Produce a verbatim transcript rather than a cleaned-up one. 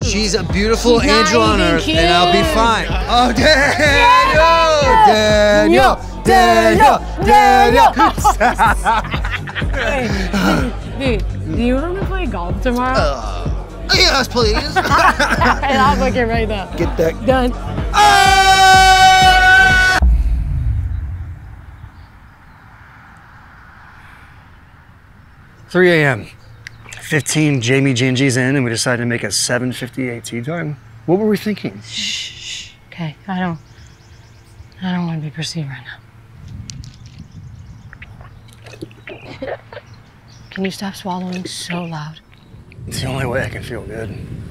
She's a beautiful She's angel on even earth, cute. and I'll be fine. Oh, Daniel! Daniel! Daniel! Daniel! Dude, do you want to play golf tomorrow? Uh, yes, please. And I'll book it right now. Get that. Done. Ah! three A M fifteen Jamie Gingies in, and we decided to make a seven fifty-eight tea time. What were we thinking? Shh, shh. Okay, I don't, I don't want to be perceived right now. Can you stop swallowing so loud? It's the only way I can feel good.